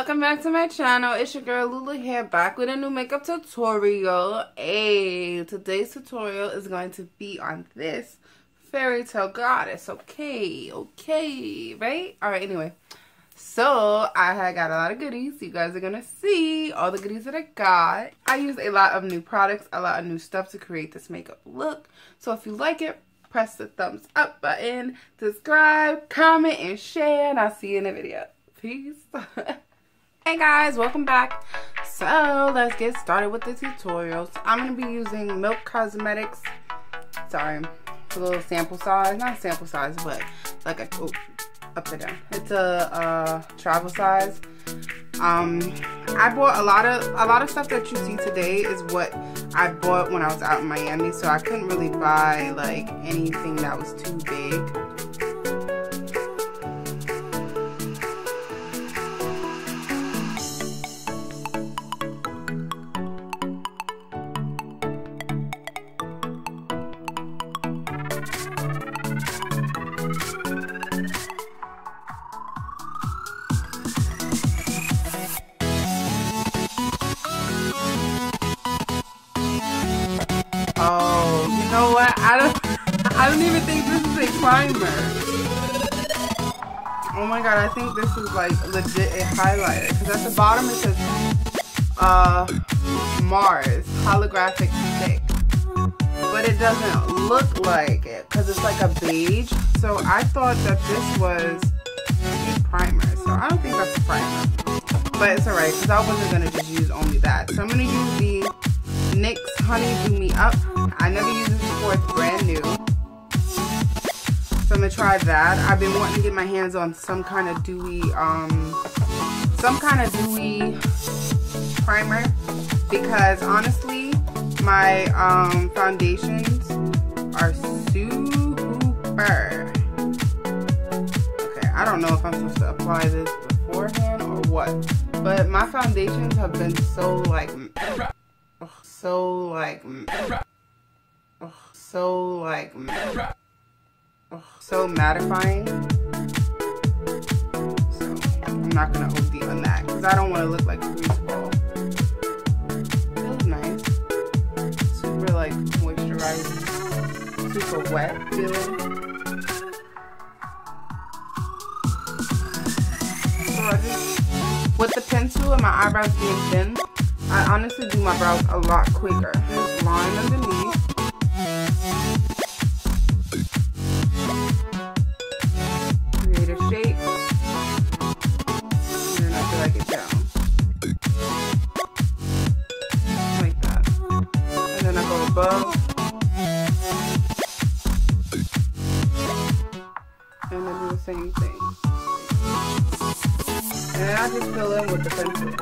Welcome back to my channel. It's your girl Lula here, back with a new makeup tutorial. Hey, today's tutorial is going to be on this fairy tale goddess. Okay, right? Alright, anyway. So, I had got a lot of goodies. You guys are going to see all the goodies that I got. I used a lot of new products, a lot of new stuff to create this makeup look. So, if you like it, press the thumbs up button, subscribe, comment, and share, and I'll see you in the video. Peace. Hey guys, welcome back. So let's get started with the tutorials. I'm going to be using Milk Cosmetics. Sorry, it's a little sample size. Not sample size, but like a, upside down. It's a travel size. I bought a lot of stuff that you see today is what I bought when I was out in Miami. So I couldn't really buy like anything that was too big. Oh, you know what? I don't even think this is a primer. Oh my god, I think this is like legit a highlighter. Because at the bottom it says Mars holographic stick. But it doesn't look like it because it's like a beige. So I thought that this was a primer. So I don't think that's a primer. But it's alright because I wasn't going to just use only that. So I'm going to use the NYX Honey Do Me Up. I never used this before, it's brand new. So I'm gonna try that. I've been wanting to get my hands on some kind of dewy primer because honestly, my foundations are super. Okay, I don't know if I'm supposed to apply this beforehand or what, but my foundations have been so mattifying. So I'm not gonna OD on that because I don't want to look like a greaseball. It looks nice. Super like moisturizing, super wet feeling. So I just, with the pencil and my eyebrows being thin, I honestly do my brows a lot quicker. Just line underneath. Create a shape. And then I drag it down. Like that. And then I go above. And then do the same thing. And then I just fill in with the pencil.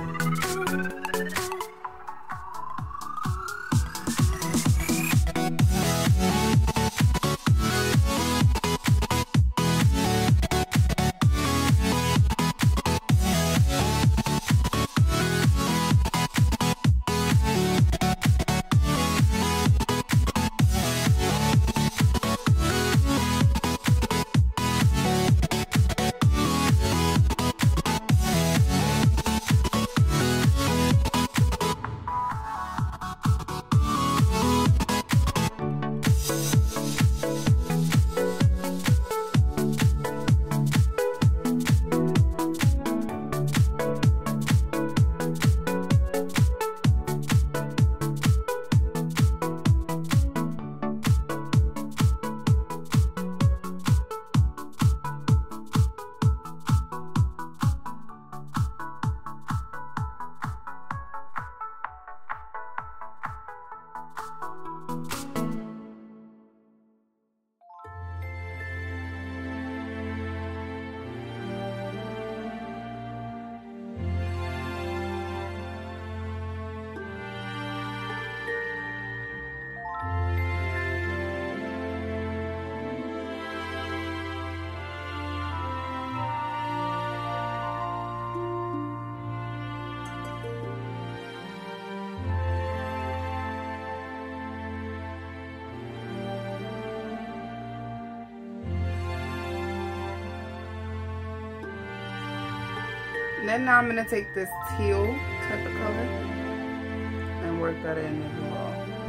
Then now I'm going to take this teal type of color and work that in as well.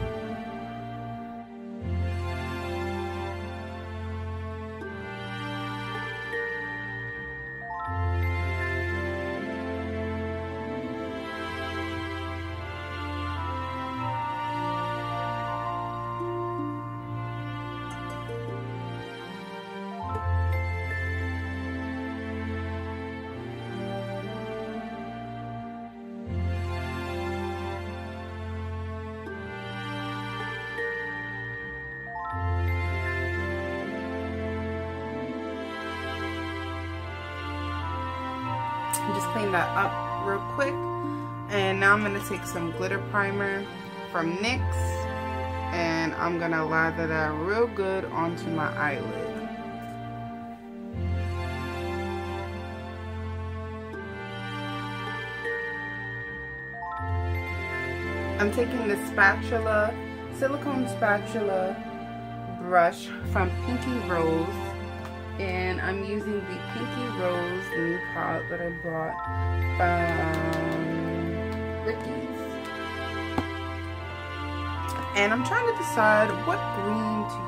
Just clean that up real quick, and now I'm going to take some glitter primer from NYX and I'm going to lather that real good onto my eyelid. I'm taking the spatula, silicone spatula brush from Pinky Rose, and I'm using the Pinky Rose new palette that I bought from Ricky's. And I'm trying to decide what green to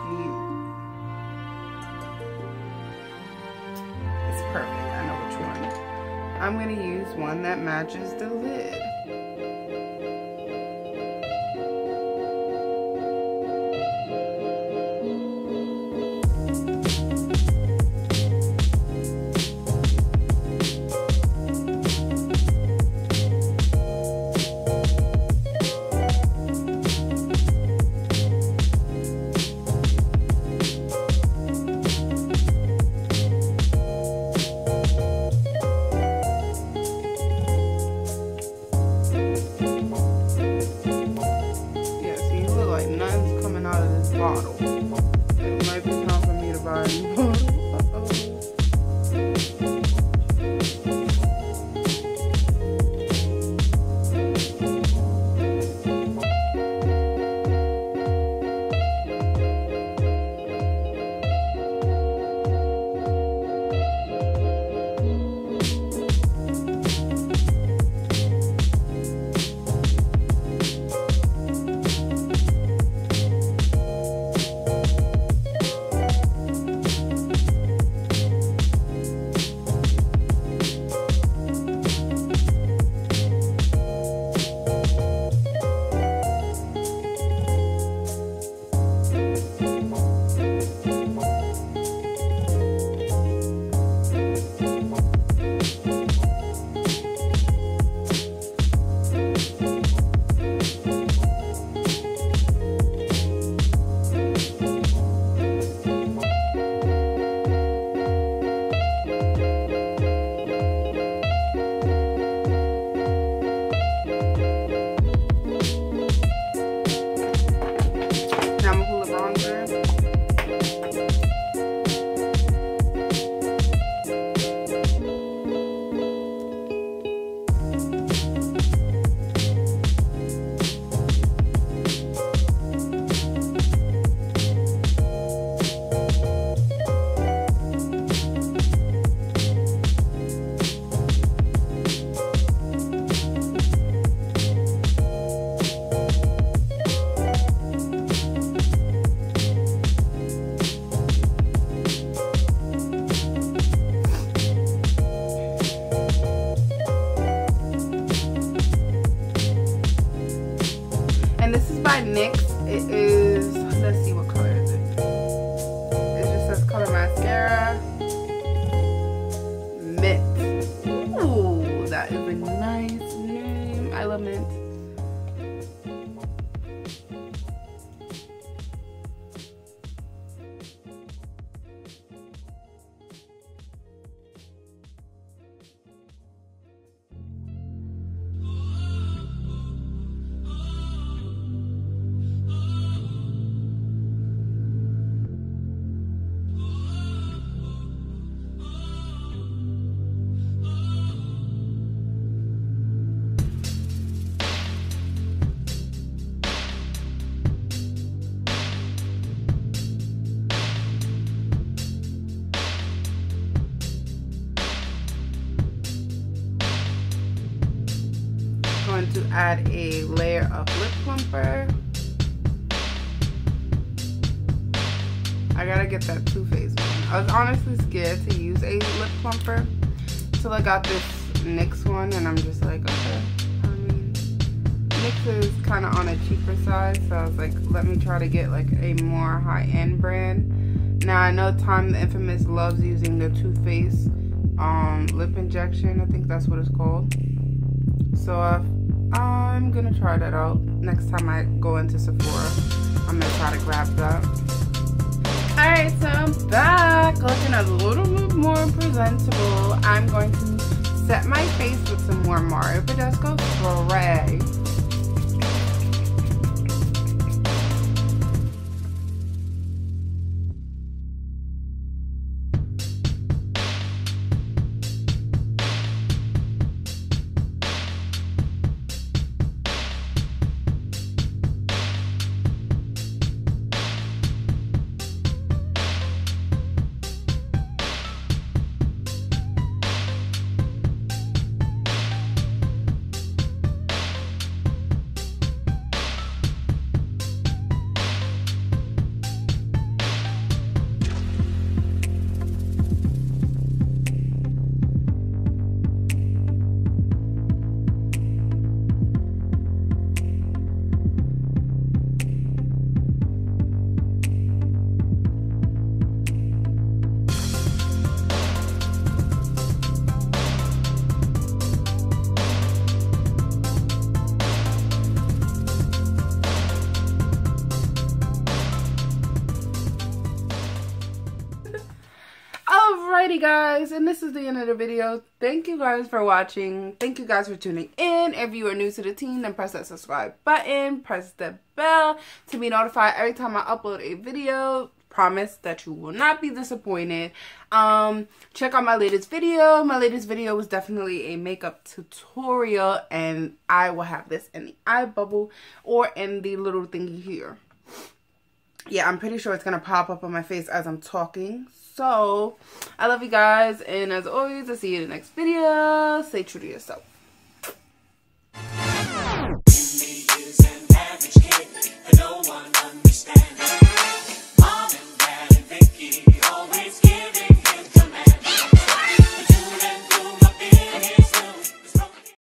use. It's perfect, I know which one. I'm going to use one that matches the lid. Bottle. It might be time for me to buy a new bottle. And this is by NYX. It is, let's see what color is it. It just says Color Mascara Mint. Ooh, that is a nice name. I love mint. going to add a layer of lip plumper. I gotta get that Too Faced one. I was honestly scared to use a lip plumper until I got this NYX one, and I'm just like, okay. I mean, NYX is kind of on a cheaper side, so I was like, let me try to get like a more high-end brand. Now I know Time the Infamous loves using the Too Faced lip injection. I think that's what it's called. So I'm gonna try that out next time I go into Sephora. I'm gonna try to grab that. Alright, so I'm back looking a little bit more presentable. I'm going to set my face with some more Mario Badescu spray. Alrighty guys, and this is the end of the video. Thank you guys for watching. Thank you guys for tuning in. If you are new to the team, then press that subscribe button, press the bell to be notified every time I upload a video. Promise that you will not be disappointed. Check out my latest video. My latest video was definitely a makeup tutorial, and I will have this in the eye bubble or in the little thingy here. Yeah, I'm pretty sure it's gonna pop up on my face as I'm talking. So, I love you guys, and as always, I'll see you in the next video. Stay true to yourself. Me is an average kid, and no one understands.